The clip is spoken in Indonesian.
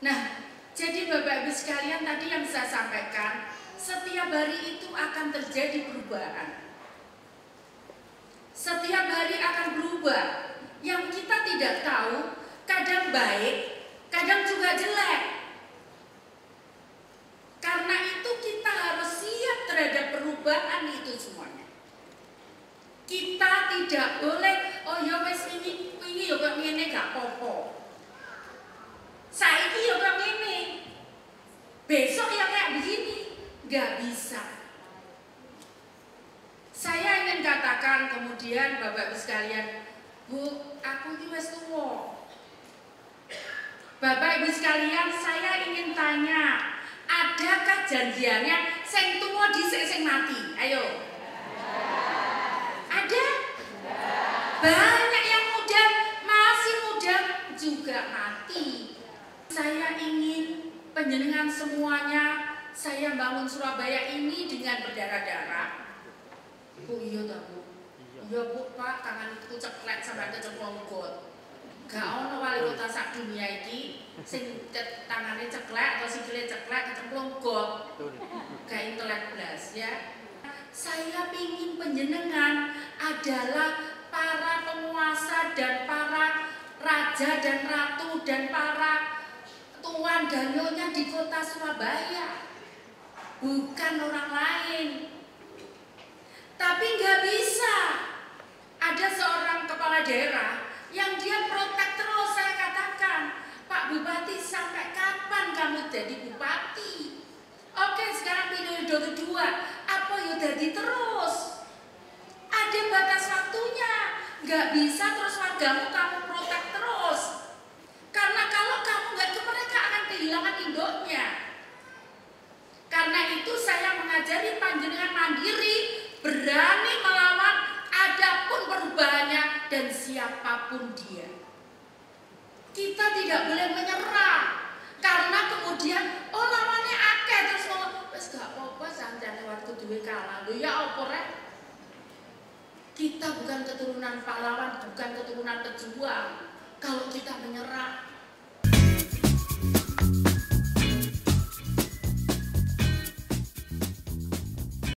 Nah, jadi Bapak Ibu sekalian, tadi yang saya sampaikan, setiap hari itu akan terjadi perubahan. Setiap hari akan berubah. Yang kita tidak tahu, kadang baik, kadang juga jelek. Karena itu kita harus siap terhadap perubahan itu semuanya. Kita tidak boleh, oh ya wes ini yo kok ngene gak popo. Saiki yo kok ngene. Besok ya kayak begini, gak bisa. Saya ingin katakan kemudian Bapak Ibu sekalian, Bu, aku ini wis tuwa. Bapak Ibu sekalian, saya ingin tanya, adakah janjiannya sing tuwa dhisik sing mati? Ayo. Ada? Banyak yang muda, masih muda juga mati. Saya ingin panjenengan semuanya, saya bangun Surabaya ini dengan berdarah-darah. Bu, iya tak Bu? Iya Bu, Pak, tanganku ceklek sampai kecemplung got. Gak ono wali kota sak dunia iki sing tangannya ceklek atau sikile ceklek kecemplung got. Gak intelek blas ya. Saya pingin panjenengan adalah para penguasa dan para raja dan ratu dan para tuan dan nyonya di kota Surabaya. Bukan orang lain. Tapi nggak bisa. Ada seorang kepala daerah yang dia protek terus. Saya katakan, Pak Bupati, sampai kapan kamu jadi bupati? Oke, sekarang periode kedua, apa ya jadi terus? Ada batas waktunya. Nggak bisa terus wargamu kamu protek terus. Karena kalau kamu nggak itu mereka akan kehilangan induknya. Karena itu saya mengajari panjenengan mandiri, berani melawan adapun perubahannya dan siapapun dia. Kita tidak boleh menyerah karena kemudian oh lawannya akeh terus ngomong wis gak apa-apa sancane waktu duwe kalah. Lho ya apa rek? Kita bukan keturunan pahlawan, bukan keturunan pejuang. Kalau kita menyerah,